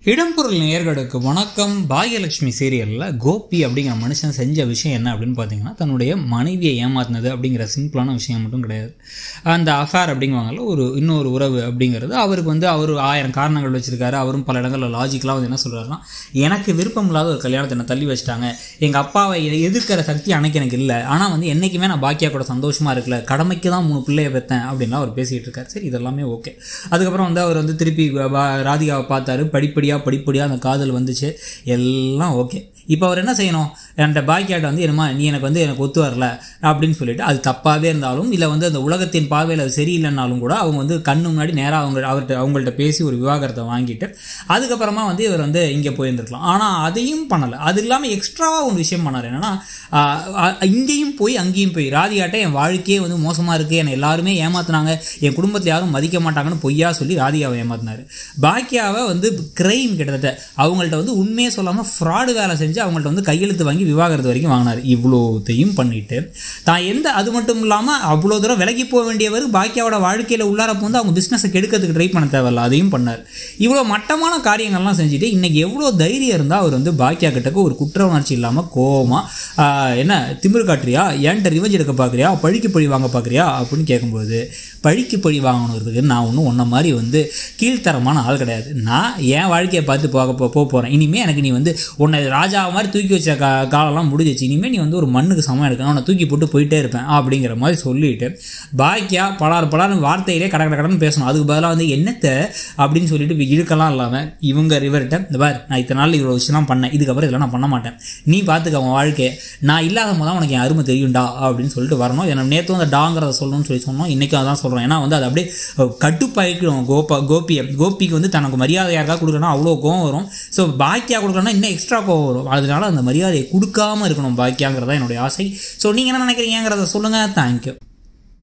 இடம்பொருள் நேயர்களுக்கு வணக்கம். பாகியலட்சுமி சீரியலில் கோபி அப்படிங்கிற மனுஷன் செஞ்ச விஷயம் என்ன அப்படின்னு பார்த்தீங்கன்னா, தன்னுடைய மனைவியை ஏமாத்தினது அப்படிங்கிற சிம்பிளான விஷயம் மட்டும் கிடையாது. அந்த அஃபேர் அப்படிங்குவாங்கல்ல, இன்னொரு உறவு அப்படிங்கிறது அவருக்கு அவர் 1000 காரணங்கள் வச்சுருக்காரு. அவரும் பல இடங்களில் லாஜிக்கலாக என்ன சொல்கிறாருன்னா, எனக்கு விருப்பம் இல்லாத ஒரு கல்யாணத்தை என்னை தள்ளி வச்சுட்டாங்க, எங்கள் அப்பாவை எதிர்க்கிற சக்தி அன்னைக்கு எனக்கு இல்லை, ஆனால் என்றைக்குமே நான் பாக்கியா கூட சந்தோஷமாக இருக்கல, கடமைக்கு தான் 3 பிள்ளையை பெற்றேன் அப்படின்லாம் அவர் பேசிகிட்டு இருக்காரு. சரி, இதெல்லாமே ஓகே. அதுக்கப்புறம் அவர் திருப்பி ராதிகாவை பார்த்தாரு. படிப்படியாக அந்த காதல் வந்துச்சு, எல்லாம் ஓகே. இப்போ அவர் என்ன செய்யணும், என்கிட்ட பாக்கியாட்ட என்னமா நீ எனக்கு ஒத்து வரல அப்படின்னு சொல்லிட்டு, அது தப்பாகவே இருந்தாலும் இல்லை அந்த உலகத்தின் பார்வையில் அது சரியில்லைன்னாலும் கூட அவங்க கண்ணு முன்னாடி நேராக அவங்கள்ட்ட பேசி ஒரு விவாகரத்தை வாங்கிட்டு அதுக்கப்புறமா இவர் இங்கே போயிருந்துருக்கலாம். ஆனால் அதையும் பண்ணலை. அது இல்லாமல் எக்ஸ்ட்ராவாக ஒரு விஷயம் பண்ணார். என்னென்னா, இங்கேயும் போய் அங்கேயும் போய் ராதிகாட்ட என் வாழ்க்கையே மோசமாக இருக்குது, என்னை எல்லாருமே ஏமாத்தினாங்க, என் குடும்பத்தில் யாரும் மதிக்க மாட்டாங்கன்னு பொய்யா சொல்லி ராதிகாவை ஏமாத்தினார். பாக்கியாவை கிரைம் கிட்டத்தட்ட அவங்கள்ட்ட உண்மையே சொல்லாமல் ஃப்ராடு வேலை செஞ்சு அவங்கள்ட்ட கையெழுத்து வாங்கி விவாகரத்து வரைக்கும் வாங்கினார். இவ்வளோத்தையும் பண்ணிட்டு அது மட்டும் இல்லாமல் அவ்வளோ தூரம் விலகி போக வேண்டியவர் பாக்கியாவோட வாழ்க்கையில் உள்ளார அவங்க பிஸ்னஸை கெடுக்கிறதுக்கு ட்ரை பண்ண தேவையில்ல, அதையும் பண்ணார். இவ்வளோ மட்டமான காரியங்கள்லாம் செஞ்சுட்டு இன்னைக்கு எவ்வளோ தைரியம் இருந்தால் அவர் பாக்கியா கிட்டக்கு ஒரு குற்ற உணர்ச்சி இல்லாமல் கோவமாக என்ன திமிரு காட்டுறியா, ஏன்ட்ட ரிவெஞ்ச் எடுக்க பார்க்குறியா, பழிக்கு பழி வாங்க பார்க்குறியா அப்படின்னு கேட்கும்போது, பழிக்கு பழி வாங்கணுறதுக்கு நான் ஒன்றும் உன்ன மாதிரி கீழ்த்தரமான ஆள் கிடையாது. நான் என் வாழ்க்கையை பார்த்து போக போகிறேன். இனிமேல் எனக்கு நீ உன்னை ராஜா மாதிரி தூக்கி வச்ச காலம்லாம் முடிஞ்சிச்சு, இனிமேல் நீ ஒரு மண்ணுக்கு சமம் எடுக்கணும், உன்னை தூக்கி போட்டு போயிட்டே இருப்பேன் அப்படிங்கிற மாதிரி சொல்லிட்டு பாக்கியா பலாறு வார்த்தையிலே கடன்னு பேசணும். அதுக்கு பதிலாக என்னத்தை அப்படின்னு சொல்லிட்டு இழுக்கலாம் இல்லாமல் இவர்கிட்ட இந்த பார், நான் இத்தனை நாள் இவ்வளோ விஷயம்லாம் பண்ணேன், இதுக்கப்புறம் இதெல்லாம் நான் பண்ண மாட்டேன், நீ பார்த்துக்க உன் வாழ்க்கையை, நான் இல்லாத போது தான் உனக்கு என் அருமை தெரியும்டா அப்படின்னு சொல்லிட்டு வரணும். ஏன்னா நேற்று அந்த டாங்கிறத சொல்லணும்னு சொன்னோம், இன்றைக்கும் அதான் சொல்கிறோம். ஏன்னா அது அப்படியே கட்டுப்பாய்க்கணும். கோபிக்கு தனக்கு மரியாதை யாருக்காக கொடுக்கணும் அவ்வளோ கோவம் வரும். ஸோ பாக்கியா கொடுக்கணும்னா இன்னும் எக்ஸ்ட்ரா கோவம் வரும். அதனால அந்த மரியாதையை கொடுக்காமல் இருக்கணும் பாக்கியாங்கிறதா என்னுடைய ஆசை. ஸோ நீங்கள் என்ன நினைக்கிறீங்கிறத சொல்லுங்கள். தேங்க்யூ.